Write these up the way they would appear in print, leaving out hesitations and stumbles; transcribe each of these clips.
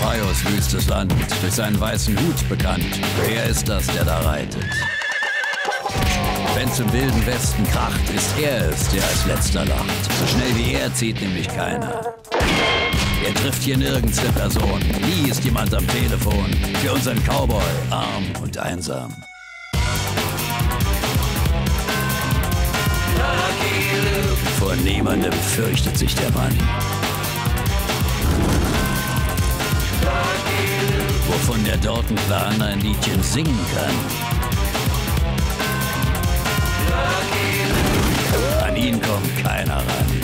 Ohio's wüstes Land, durch seinen weißen Hut bekannt. Wer ist das, der da reitet? Wenn's im wilden Westen kracht, ist er es, der als letzter lacht. So schnell wie er zieht nämlich keiner. Er trifft hier nirgends eine Person. Nie ist jemand am Telefon. Für unseren Cowboy, arm und einsam. Vor niemandem fürchtet sich der Mann. Wovon der Dortenclan ein Liedchen singen kann. An ihn kommt keiner ran.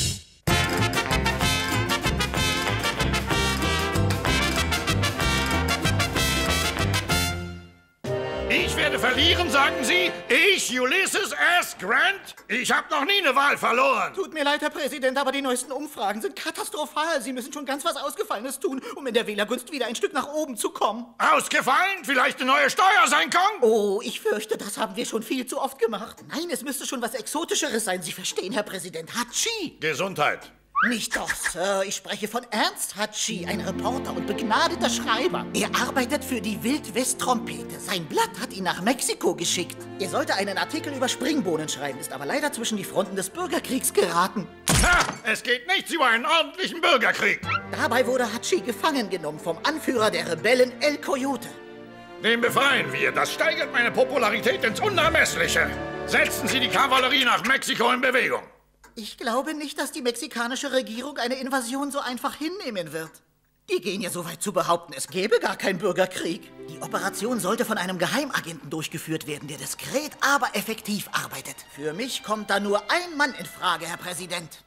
Ich werde verlieren, sagen Sie? Ich, Ulysses S. Grant? Ich habe noch nie eine Wahl verloren. Tut mir leid, Herr Präsident, aber die neuesten Umfragen sind katastrophal. Sie müssen schon ganz was Ausgefallenes tun, um in der Wählergunst wieder ein Stück nach oben zu kommen. Ausgefallen? Vielleicht eine neue Steuersenkung? Oh, ich fürchte, das haben wir schon viel zu oft gemacht. Nein, es müsste schon was Exotischeres sein. Sie verstehen, Herr Präsident. Hatschi! Gesundheit. Nicht doch, Sir. Ich spreche von Ernst Hatschi, ein Reporter und begnadeter Schreiber. Er arbeitet für die Wild-West-Trompete. Sein Blatt hat ihn nach Mexiko geschickt. Er sollte einen Artikel über Springbohnen schreiben, ist aber leider zwischen die Fronten des Bürgerkriegs geraten. Ha! Es geht nichts über einen ordentlichen Bürgerkrieg. Dabei wurde Hatschi gefangen genommen vom Anführer der Rebellen El Coyote. Den befreien wir. Das steigert meine Popularität ins Unermessliche. Setzen Sie die Kavallerie nach Mexiko in Bewegung. Ich glaube nicht, dass die mexikanische Regierung eine Invasion so einfach hinnehmen wird. Die gehen ja so weit zu behaupten, es gäbe gar keinen Bürgerkrieg. Die Operation sollte von einem Geheimagenten durchgeführt werden, der diskret, aber effektiv arbeitet. Für mich kommt da nur ein Mann in Frage, Herr Präsident.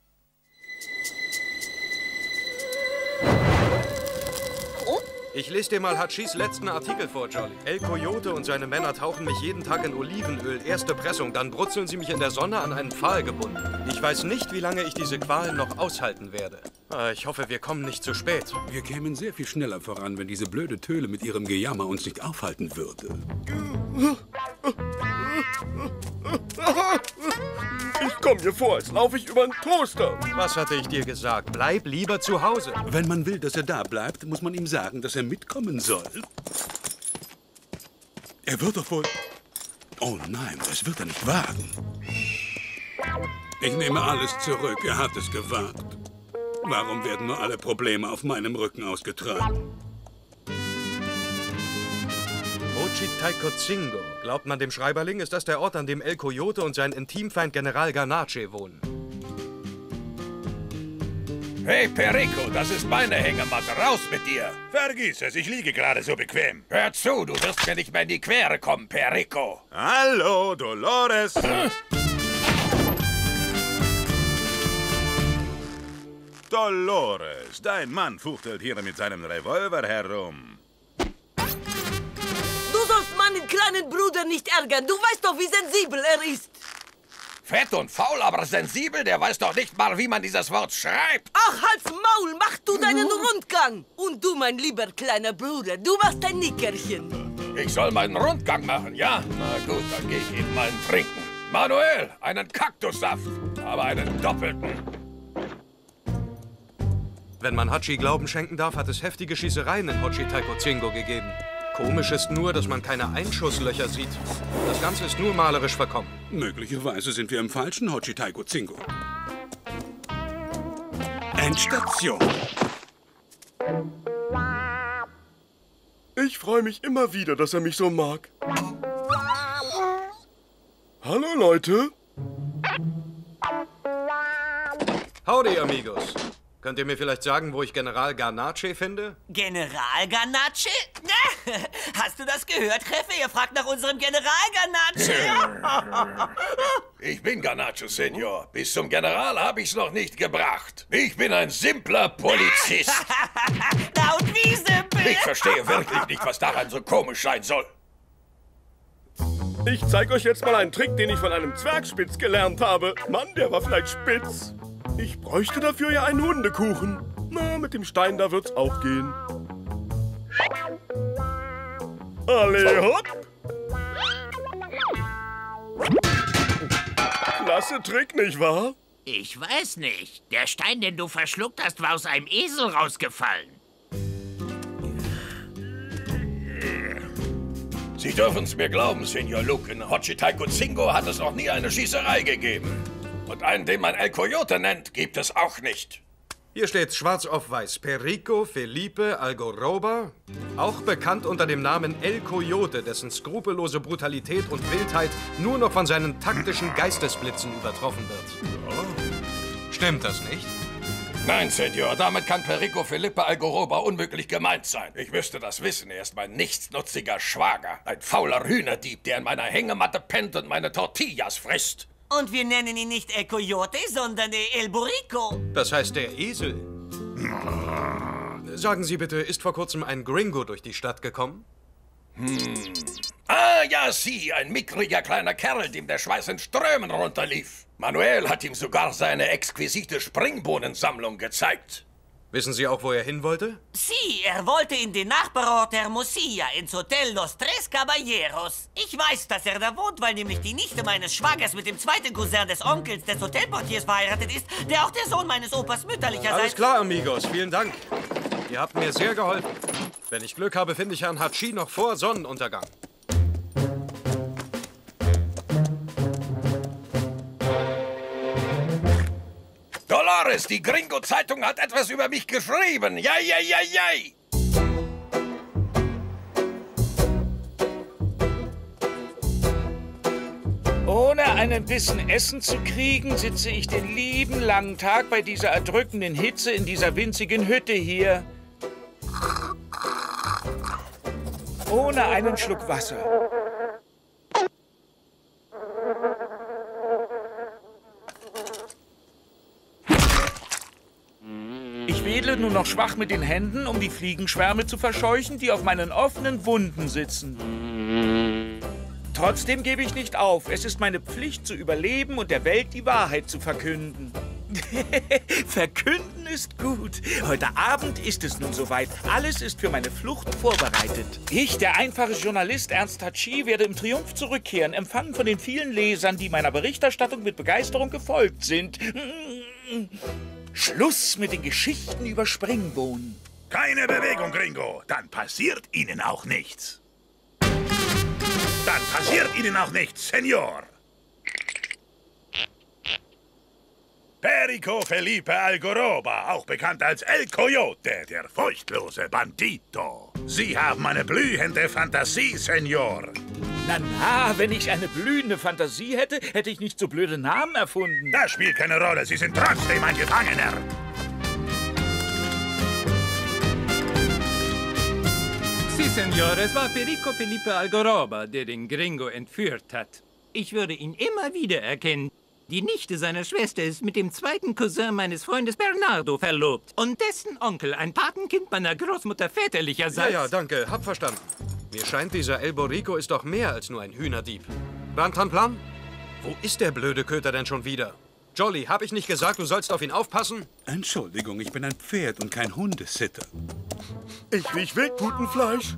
Ich lese dir mal Hatschis letzten Artikel vor, Jolly. El Coyote und seine Männer tauchen mich jeden Tag in Olivenöl, erste Pressung, dann brutzeln sie mich in der Sonne an einen Pfahl gebunden. Ich weiß nicht, wie lange ich diese Qualen noch aushalten werde. Ich hoffe, wir kommen nicht zu spät. Wir kämen sehr viel schneller voran, wenn diese blöde Töle mit ihrem Gejammer uns nicht aufhalten würde. Ich komme mir vor, als laufe ich über einen Toaster. Was hatte ich dir gesagt? Bleib lieber zu Hause. Wenn man will, dass er da bleibt, muss man ihm sagen, dass er mitkommen soll. Er wird doch wohl... Oh nein, das wird er nicht wagen. Ich nehme alles zurück, er hat es gewagt. Warum werden nur alle Probleme auf meinem Rücken ausgetragen? Ochitaikotzingo. Glaubt man dem Schreiberling, ist das der Ort, an dem El Coyote und sein Intimfeind General Garnache wohnen. Hey, Perico, das ist meine Hängematte. Raus mit dir. Vergiss es, ich liege gerade so bequem. Hör zu, du wirst mir nicht mehr in die Quere kommen, Perico. Hallo, Dolores. Dolores, dein Mann fuchtelt hier mit seinem Revolver herum. Du sollst meinen kleinen Bruder nicht ärgern. Du weißt doch, wie sensibel er ist. Fett und faul, aber sensibel, der weiß doch nicht mal, wie man dieses Wort schreibt. Ach, halt's Maul, mach du deinen Rundgang. Und du, mein lieber kleiner Bruder, du machst ein Nickerchen. Ich soll meinen Rundgang machen, ja? Na gut, dann gehe ich eben mal trinken. Manuel, einen Kaktussaft, aber einen doppelten. Wenn man Hatschi Glauben schenken darf, hat es heftige Schießereien in Ochitaikotzingo gegeben. Komisch ist nur, dass man keine Einschusslöcher sieht. Das Ganze ist nur malerisch verkommen. Möglicherweise sind wir im falschen Ochitaikotzingo. Endstation. Ich freue mich immer wieder, dass er mich so mag. Hallo, Leute. Howdy, amigos. Könnt ihr mir vielleicht sagen, wo ich General Garnache finde? General Garnache? Hast du das gehört, Cheffe? Ihr fragt nach unserem General Garnache. Ich bin Garnacho, Senior. Bis zum General habe ich's noch nicht gebracht. Ich bin ein simpler Polizist. Na und wie simpel? Ich verstehe wirklich nicht, was daran so komisch sein soll. Ich zeige euch jetzt mal einen Trick, den ich von einem Zwergspitz gelernt habe. Mann, der war vielleicht spitz. Ich bräuchte dafür ja einen Hundekuchen. Na, mit dem Stein, da wird's auch gehen. Alle hopp! Klasse Trick, nicht wahr? Ich weiß nicht. Der Stein, den du verschluckt hast, war aus einem Esel rausgefallen. Sie dürfen es mir glauben, Senor Luke. In Hochitaicozingo hat es noch nie eine Schießerei gegeben. Und einen, den man El Coyote nennt, gibt es auch nicht. Hier steht schwarz auf weiß. Perico Felipe Algoroba, auch bekannt unter dem Namen El Coyote, dessen skrupellose Brutalität und Wildheit nur noch von seinen taktischen Geistesblitzen übertroffen wird. Stimmt das nicht? Nein, Senor, damit kann Perico Felipe Algoroba unmöglich gemeint sein. Ich müsste das wissen. Er ist mein nichtsnutziger Schwager. Ein fauler Hühnerdieb, der in meiner Hängematte pennt und meine Tortillas frisst. Und wir nennen ihn nicht El Coyote, sondern El Burrico. Das heißt der Esel. Sagen Sie bitte, ist vor kurzem ein Gringo durch die Stadt gekommen? Ah, ja, Sie, ein mickriger kleiner Kerl, dem der Schweiß in Strömen runterlief. Manuel hat ihm sogar seine exquisite Springbohnensammlung gezeigt. Wissen Sie auch, wo er hin wollte? Sie, er wollte in den Nachbarort Hermosillo, ins Hotel Los Tres Caballeros. Ich weiß, dass er da wohnt, weil nämlich die Nichte meines Schwagers mit dem zweiten Cousin des Onkels des Hotelportiers verheiratet ist, der auch der Sohn meines Opas mütterlicherseits... Alles klar, Amigos, vielen Dank. Ihr habt mir sehr geholfen. Wenn ich Glück habe, finde ich Herrn Hatschi noch vor Sonnenuntergang. Dolores, die Gringo-Zeitung hat etwas über mich geschrieben. Jai, jai, jai, jai. Ohne einen Bissen Essen zu kriegen, sitze ich den lieben langen Tag bei dieser erdrückenden Hitze in dieser winzigen Hütte hier. Ohne einen Schluck Wasser. Ich wedle nur noch schwach mit den Händen, um die Fliegenschwärme zu verscheuchen, die auf meinen offenen Wunden sitzen. Trotzdem gebe ich nicht auf. Es ist meine Pflicht zu überleben und der Welt die Wahrheit zu verkünden. Verkünden ist gut. Heute Abend ist es nun soweit. Alles ist für meine Flucht vorbereitet. Ich, der einfache Journalist Ernst Hatschi, werde im Triumph zurückkehren, empfangen von den vielen Lesern, die meiner Berichterstattung mit Begeisterung gefolgt sind. Schluss mit den Geschichten über Springbohnen. Keine Bewegung, Gringo. Dann passiert Ihnen auch nichts. Dann passiert Ihnen auch nichts, Senor. Perico Felipe Algoroba, auch bekannt als El Coyote, der furchtlose Bandito. Sie haben eine blühende Fantasie, Senor. Na, wenn ich eine blühende Fantasie hätte, hätte ich nicht so blöde Namen erfunden. Das spielt keine Rolle, Sie sind trotzdem ein Gefangener. Si, Senor, es war Perico Felipe Algoroba, der den Gringo entführt hat. Ich würde ihn immer wieder erkennen. Die Nichte seiner Schwester ist mit dem zweiten Cousin meines Freundes Bernardo verlobt. Und dessen Onkel, ein Patenkind meiner Großmutter väterlicherseits. Ja, danke. Hab verstanden. Mir scheint, dieser El Burrico ist doch mehr als nur ein Hühnerdieb. Rantanplan? Wo ist der blöde Köter denn schon wieder? Jolly, hab ich nicht gesagt, du sollst auf ihn aufpassen? Entschuldigung, ich bin ein Pferd und kein Hundesitter. Ich riech Wildputenfleisch.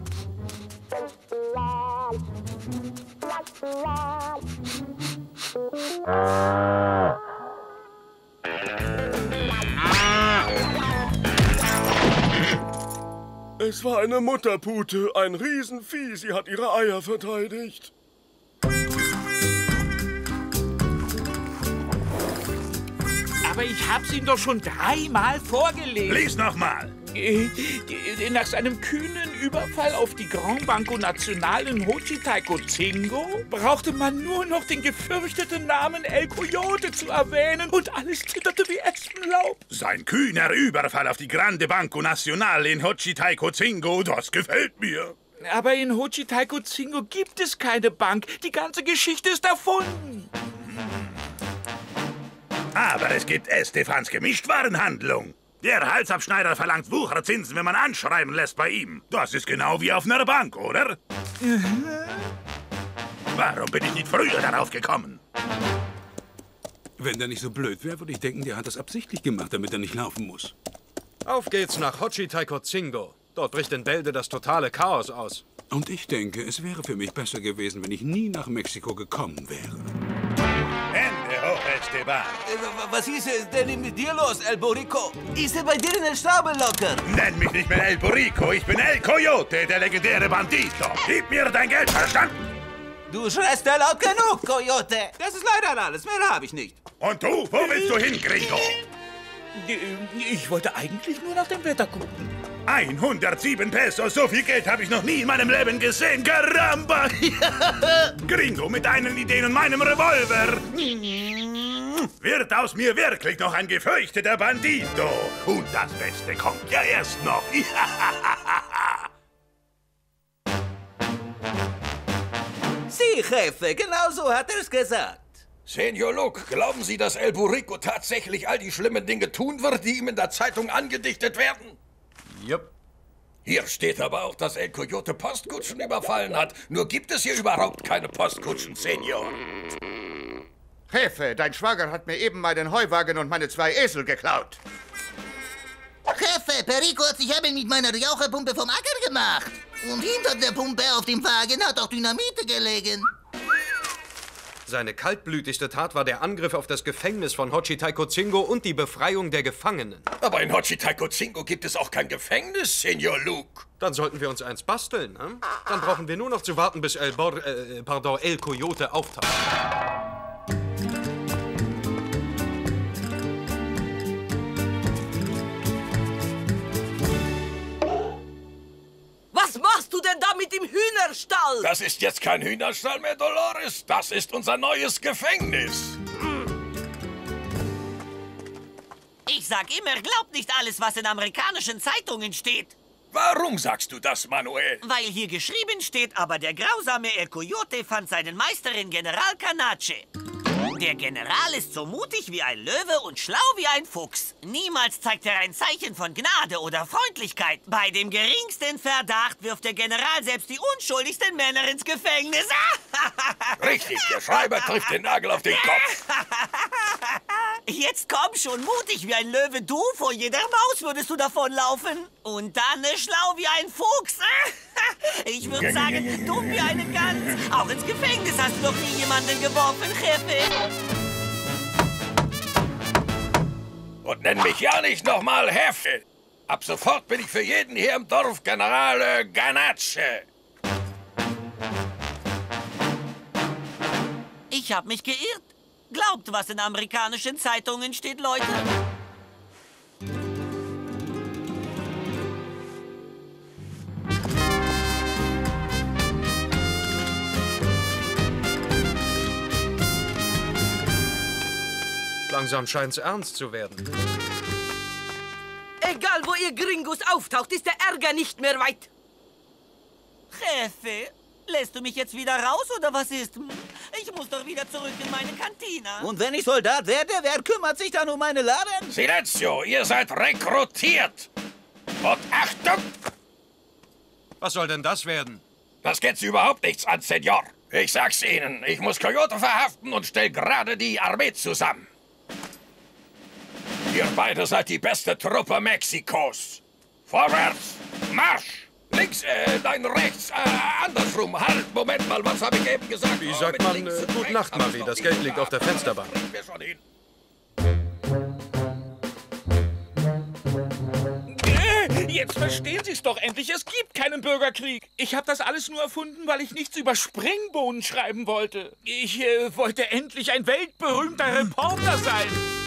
Es war eine Mutterpute, ein Riesenvieh. Sie hat ihre Eier verteidigt. Aber ich hab's ihm doch schon 3-mal vorgelesen. Lies nochmal. Nach seinem kühnen Überfall auf die Grand Banco Nacional in Hochitaicozingo brauchte man nur noch den gefürchteten Namen El Coyote zu erwähnen und alles zitterte wie Espenlaub. Sein kühner Überfall auf die Grande Banco Nacional in Hochitaicozingo, das gefällt mir. Aber in Hochitaicozingo gibt es keine Bank. Die ganze Geschichte ist erfunden. Aber es gibt Estefans Gemischtwarenhandlung. Der Halsabschneider verlangt Wucherzinsen, wenn man anschreiben lässt bei ihm. Das ist genau wie auf einer Bank, oder? Warum bin ich nicht früher darauf gekommen? Wenn der nicht so blöd wäre, würde ich denken, der hat das absichtlich gemacht, damit er nicht laufen muss. Auf geht's nach Hochitaicozingo. Dort bricht in Bälde das totale Chaos aus. Und ich denke, es wäre für mich besser gewesen, wenn ich nie nach Mexiko gekommen wäre. Ende Oh, Esteban. Was ist denn mit dir los, El Burrico? Ist er bei dir in der Schraube locker? Nenn mich nicht mehr El Burrico, ich bin El Coyote, der legendäre Bandito. Gib mir dein Geld, verstanden? Du schreist ja laut genug, Coyote. Das ist leider alles, mehr habe ich nicht. Und du, wo willst du hin, Gringo? Ich wollte eigentlich nur nach dem Wetter gucken. 107 Pesos, so viel Geld habe ich noch nie in meinem Leben gesehen, Caramba! Gringo, mit deinen Ideen und meinem Revolver wird aus mir wirklich noch ein gefürchteter Bandito. Und das Beste kommt ja erst noch. Sie, Jefe, genau so hat er es gesagt. Senor Luke, glauben Sie, dass El Burrico tatsächlich all die schlimmen Dinge tun wird, die ihm in der Zeitung angedichtet werden? Jupp. Hier steht aber auch, dass El Coyote Postkutschen überfallen hat. Nur gibt es hier überhaupt keine Postkutschen, Senor. Jefe, dein Schwager hat mir eben meinen Heuwagen und meine 2 Esel geklaut. Jefe, Perico hat sich eben mit meiner Raucherpumpe vom Acker gemacht. Und hinter der Pumpe auf dem Wagen hat auch Dynamite gelegen. Seine kaltblütigste Tat war der Angriff auf das Gefängnis von Hochitaicozingo und die Befreiung der Gefangenen. Aber in Hochitaicozingo gibt es auch kein Gefängnis, Senor Luke. Dann sollten wir uns eins basteln, hm? Dann brauchen wir nur noch zu warten, bis El Coyote auftaucht. Was machst du denn da mit dem Hühnerstall? Das ist jetzt kein Hühnerstall mehr, Dolores. Das ist unser neues Gefängnis. Ich sag immer, glaubt nicht alles, was in amerikanischen Zeitungen steht. Warum sagst du das, Manuel? Weil hier geschrieben steht, aber der grausame El Coyote fand seinen Meister in General Canache. Der General ist so mutig wie ein Löwe und schlau wie ein Fuchs. Niemals zeigt er ein Zeichen von Gnade oder Freundlichkeit. Bei dem geringsten Verdacht wirft der General selbst die unschuldigsten Männer ins Gefängnis. Richtig, der Schreiber trifft den Nagel auf den Kopf. Jetzt komm schon, mutig wie ein Löwe. Du, vor jeder Maus würdest du davonlaufen. Und dann schlau wie ein Fuchs. Ich würde sagen, dumm wie eine Gans. Auch ins Gefängnis hast du doch nie jemanden geworfen, Jefe. Und nenn mich ja nicht nochmal Jefe. Ab sofort bin ich für jeden hier im Dorf General Canache. Ich hab mich geirrt. Glaubt, was in amerikanischen Zeitungen steht, Leute. Langsam scheint's ernst zu werden. Egal, wo ihr Gringos auftaucht, ist der Ärger nicht mehr weit. Jefe, lässt du mich jetzt wieder raus, oder was ist? Ich muss doch wieder zurück in meine Kantine. Und wenn ich Soldat werde, wer kümmert sich dann um meine Laden? Silenzio, ihr seid rekrutiert. Und Achtung! Was soll denn das werden? Das geht Sie überhaupt nichts an, Senor. Ich sag's Ihnen, ich muss Coyote verhaften und stell gerade die Armee zusammen. Ihr beide seid die beste Truppe Mexikos. Vorwärts, Marsch! Links, nein, rechts, andersrum. Halt, Moment mal, was habe ich eben gesagt? Wie sagt man, Gute Nacht, Marie, das Geld liegt auf der Fensterbank. Jetzt verstehen Sie es doch endlich, es gibt keinen Bürgerkrieg. Ich habe das alles nur erfunden, weil ich nichts über Springbohnen schreiben wollte. Ich wollte endlich ein weltberühmter Reporter sein.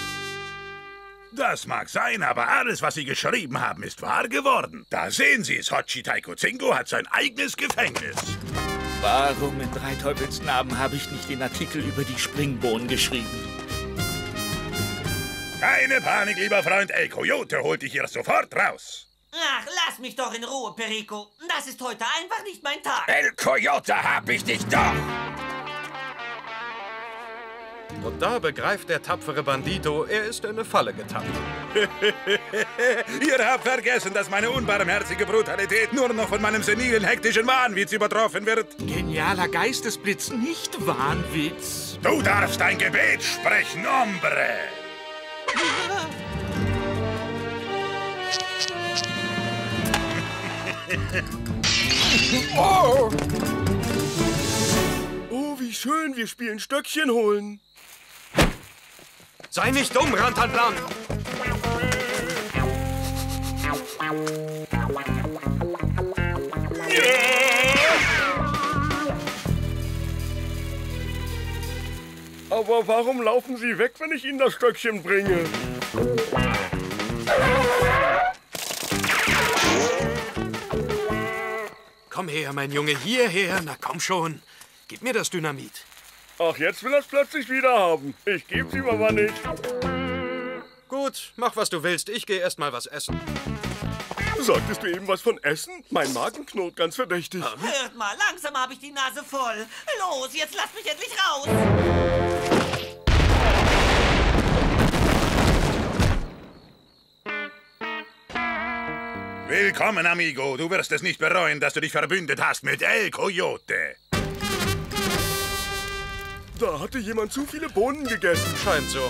Das mag sein, aber alles, was Sie geschrieben haben, ist wahr geworden. Da sehen Sie es, Hochitaicozingo hat sein eigenes Gefängnis. Warum in drei Teufelsnamen habe ich nicht den Artikel über die Springbohnen geschrieben? Keine Panik, lieber Freund. El Coyote holt dich hier sofort raus. Ach, lass mich doch in Ruhe, Perico. Das ist heute einfach nicht mein Tag. El Coyote hab ich dich doch. Und da begreift der tapfere Bandito, er ist in eine Falle getappt. Ihr habt vergessen, dass meine unbarmherzige Brutalität nur noch von meinem senilen, hektischen Wahnwitz übertroffen wird. Genialer Geistesblitz, nicht Wahnwitz. Du darfst ein Gebet sprechen, Hombre. Oh! Oh, wie schön, wir spielen Stöckchen holen. Sei nicht dumm, Rantanplan! Aber warum laufen Sie weg, wenn ich Ihnen das Stöckchen bringe? Komm her, mein Junge, hierher. Na komm schon. Gib mir das Dynamit. Ach, jetzt will er es plötzlich wieder haben. Ich geb's ihm aber nicht. Gut, mach, was du willst. Ich gehe erst mal was essen. Sagtest du eben was von Essen? Mein Magen knurrt ganz verdächtig. Hört mal, langsam habe ich die Nase voll. Los, jetzt lasst mich endlich raus. Willkommen, amigo. Du wirst es nicht bereuen, dass du dich verbündet hast mit El Coyote. Da hatte jemand zu viele Bohnen gegessen. Scheint so.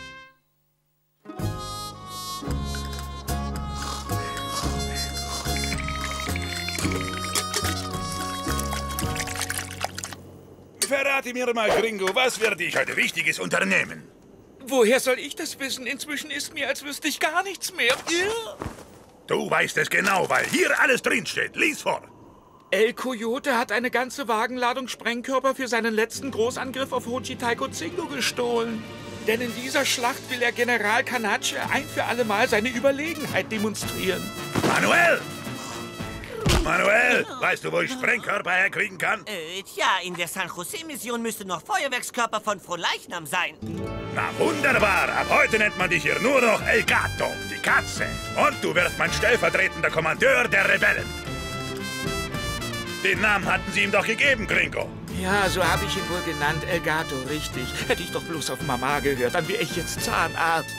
Verrate mir mal, Gringo, was werde ich heute Wichtiges unternehmen? Woher soll ich das wissen? Inzwischen ist mir, als wüsste ich gar nichts mehr. Du weißt es genau, weil hier alles drinsteht. Lies vor. El Coyote hat eine ganze Wagenladung Sprengkörper für seinen letzten Großangriff auf Hochitaikotzingo gestohlen. Denn in dieser Schlacht will er General Canache ein für alle Mal seine Überlegenheit demonstrieren. Manuel! Manuel, weißt du, wo ich Sprengkörper herkriegen kann? Tja, in der San Jose-Mission müsste noch Feuerwerkskörper von Frohleichnam sein. Na wunderbar, ab heute nennt man dich hier nur noch El Gato, die Katze. Und du wirst mein stellvertretender Kommandeur der Rebellen. Den Namen hatten sie ihm doch gegeben, Gringo. Ja, so habe ich ihn wohl genannt, El Gato, richtig. Hätte ich doch bloß auf Mama gehört, dann wäre ich jetzt Zahnarzt.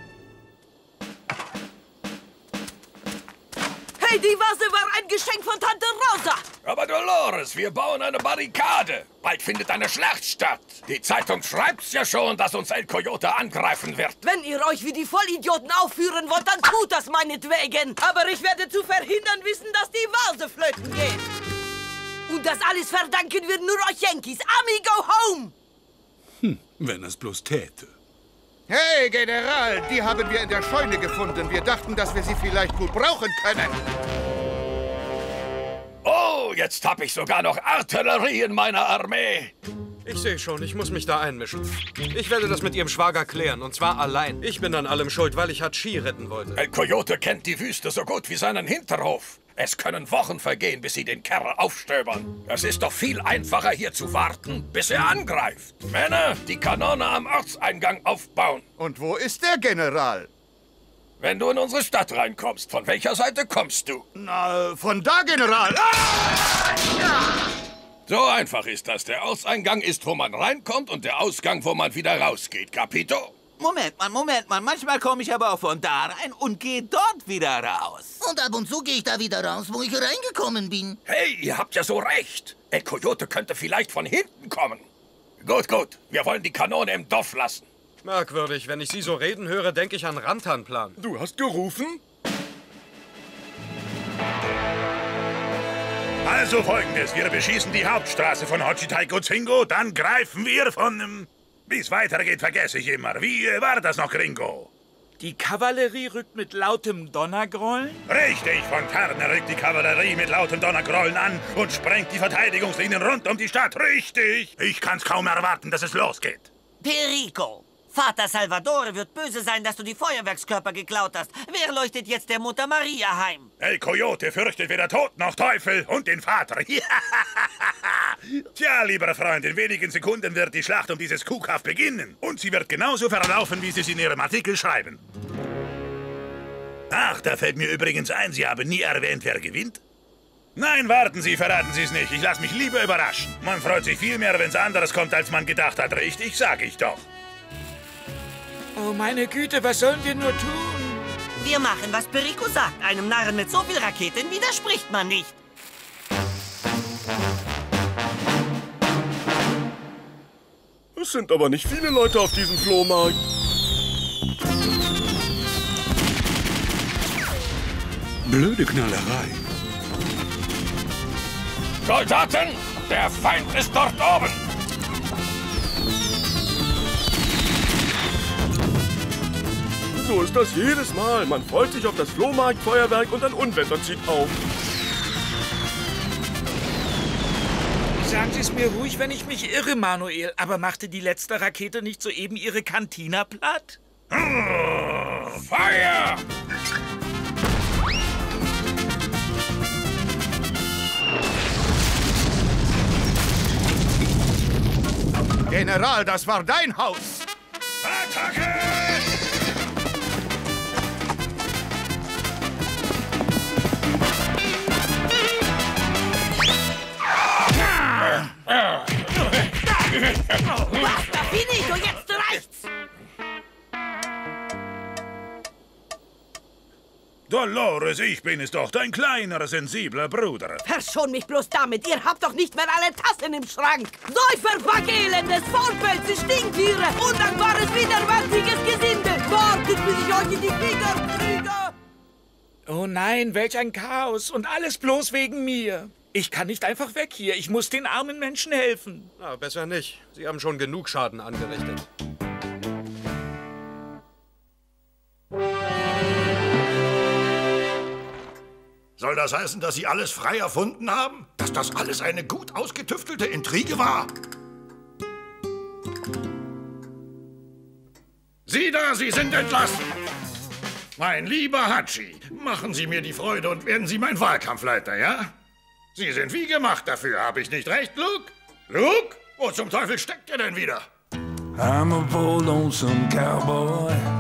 Hey, die Vase war ein Geschenk von Tante Rosa. Aber Dolores, wir bauen eine Barrikade. Bald findet eine Schlacht statt. Die Zeitung schreibt's ja schon, dass uns El Coyote angreifen wird. Wenn ihr euch wie die Vollidioten aufführen wollt, dann tut das meinetwegen. Aber ich werde zu verhindern wissen, dass die Vase flöten geht. Und das alles verdanken wir nur euch Yankees. Amigo home! Wenn es bloß täte. Hey, General, die haben wir in der Scheune gefunden. Wir dachten, dass wir sie vielleicht gut brauchen können. Oh, jetzt hab ich sogar noch Artillerie in meiner Armee. Ich sehe schon, ich muss mich da einmischen. Ich werde das mit Ihrem Schwager klären, und zwar allein. Ich bin an allem schuld, weil ich Hatschi retten wollte. El Coyote kennt die Wüste so gut wie seinen Hinterhof. Es können Wochen vergehen, bis sie den Kerl aufstöbern. Es ist doch viel einfacher, hier zu warten, bis er angreift. Männer, die Kanone am Ortseingang aufbauen. Und wo ist der General? Wenn du in unsere Stadt reinkommst, von welcher Seite kommst du? Na, von da, General. So einfach ist das. Der Ortseingang ist, wo man reinkommt, und der Ausgang, wo man wieder rausgeht. Capito? Moment mal. Manchmal komme ich aber auch von da rein und gehe dort wieder raus. Und ab und zu gehe ich da wieder raus, wo ich reingekommen bin. Hey, ihr habt ja so recht. El Coyote könnte vielleicht von hinten kommen. Gut. Wir wollen die Kanone im Dorf lassen. Merkwürdig. Wenn ich Sie so reden höre, denke ich an Rantanplan. Du hast gerufen? Also Folgendes, wir beschießen die Hauptstraße von Hochitaikotzingo, dann greifen wir von... Wie es weitergeht, vergesse ich immer. Wie war das noch, Gringo? Die Kavallerie rückt mit lautem Donnergrollen? Richtig, Fontane rückt die Kavallerie mit lauten Donnergrollen an und sprengt die Verteidigungslinien rund um die Stadt. Richtig! Ich kann's kaum erwarten, dass es losgeht. Perico, Vater Salvatore wird böse sein, dass du die Feuerwerkskörper geklaut hast. Wer leuchtet jetzt der Mutter Maria heim? El Coyote fürchtet weder Tod noch Teufel und den Vater. Tja, lieber Freund, in wenigen Sekunden wird die Schlacht um dieses Kuhkaff beginnen. Und sie wird genauso verlaufen, wie Sie es in Ihrem Artikel schreiben. Ach, da fällt mir übrigens ein, Sie haben nie erwähnt, wer gewinnt. Nein, warten Sie, verraten Sie es nicht. Ich lasse mich lieber überraschen. Man freut sich viel mehr, wenn es anderes kommt, als man gedacht hat. Richtig, sag ich doch. Oh, meine Güte, was sollen wir nur tun? Wir machen, was Perico sagt. Einem Narren mit so viel Raketen widerspricht man nicht. Es sind aber nicht viele Leute auf diesem Flohmarkt. Blöde Knallerei. Soldaten, der Feind ist dort oben. So ist das jedes Mal. Man freut sich auf das Flohmarktfeuerwerk und ein Unwetter zieht auf. Sagen Sie es mir ruhig, wenn ich mich irre, Manuel. Aber machte die letzte Rakete nicht soeben Ihre Kantina platt? Feuer! General, das war dein Haus! Attacke! Basta, finito, jetzt reicht's! Dolores, ich bin es doch, dein kleiner, sensibler Bruder. Verschon mich bloß damit, ihr habt doch nicht mehr alle Tassen im Schrank. Säufer, Backelendes, Faulpelze, Stinktiere, undankbares, widerwärtiges Gesinde. Wartet, bis ich euch in die Finger kriege. Oh nein, welch ein Chaos. Und alles bloß wegen mir. Ich kann nicht einfach weg hier. Ich muss den armen Menschen helfen. Na, besser nicht. Sie haben schon genug Schaden angerichtet. Soll das heißen, dass Sie alles frei erfunden haben? Dass das alles eine gut ausgetüftelte Intrige war? Sie da, Sie sind entlassen. Mein lieber Hatschi, machen Sie mir die Freude und werden Sie mein Wahlkampfleiter, ja? Sie sind wie gemacht dafür, habe ich nicht recht, Luke? Luke? Wo zum Teufel steckt ihr denn wieder? I'm a poor lonesome cowboy.